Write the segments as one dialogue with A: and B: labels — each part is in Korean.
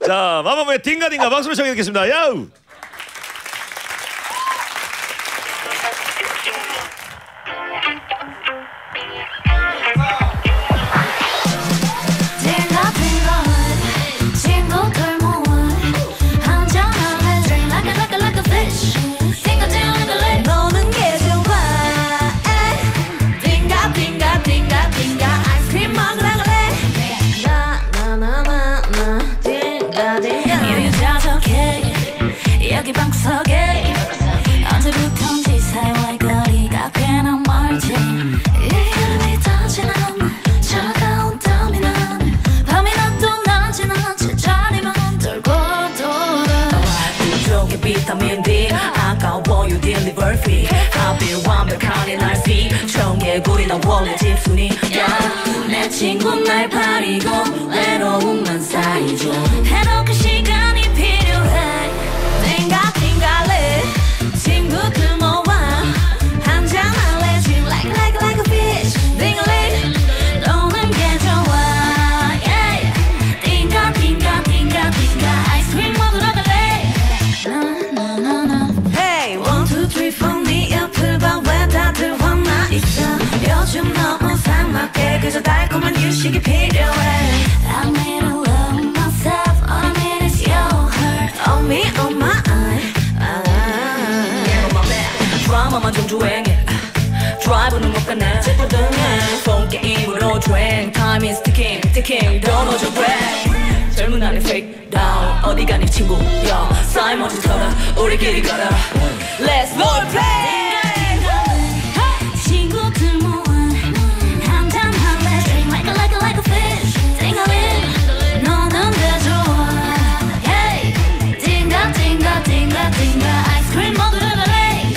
A: 자, 마마무의 딩가딩가 박수로 청해 듣겠습니다. 야우.
B: 여기 방구석에 언제부턴지 사이와의 거리가 꽤나 멀지 이름이 터진 않는 차가운 땀이 나는 밤이나 또 난 지난 제자리만 돌고 돌아 부족해 비타민 D 아까워 you deliver free 하필 완벽한 이 날씨 청개구리 나 원래 집순이 내 친구 날 버리고 외로움만 쌓이죠 해놓고 시간이 필요해 띵가띵가래 친구들 모아 한잔할래 Swim like a fish 띵가래 노는 게 좋아 yeah. 띵가띵가띵가띵가 아이스크림 먹으러 갈래 Hey 1, 2, 3, 4 네 옆을 봐 왜 다들 화나 있어 요즘 너무 삭막해 그저 달콤한 휴식이 필요해 I need to love myself All I need is your heart On me, on my 드라마만 좀 주행해 드라이브는 못 가네 찌뿌둥해 폰 게임으로 주행 Time is ticking, ticking Don't know your breath 젊은 날의 fake down 어디 가니 친구야 쌓인 먼지 털어 우리끼리 걸어 Let's roleplay 친구들 모아 한잔 할래 Drink like a fish 띵가리 너는 왜 좋아 Hey 띵가 아이스크림 먹으러 갈래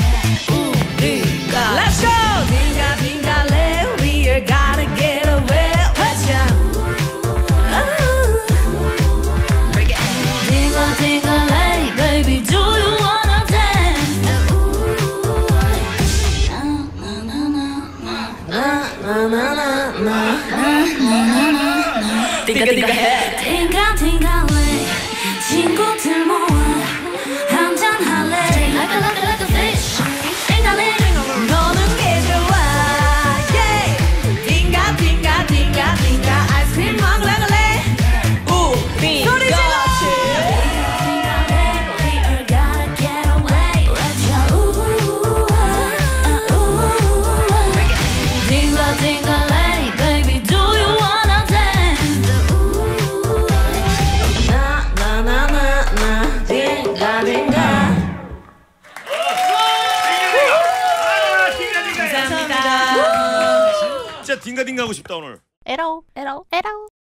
B: Let's go! Dinga dinga le, we are gotta get away. Let's go! Dinga dinga le, baby, do you wanna dance? Na na na na na. Dinga dinga he. Dinga dinga le, 친구들 모아 한잔 할래. Like a fish. 너는 게 좋아 yeah. 띵가 아이스크림 먹으러 갈래 우리 소리 질러 We gotta get away Let's go 띵가 lay Baby do you wanna dance 나 띵가
A: 진짜 딩가딩가 하고 싶다 오늘.
B: 에라오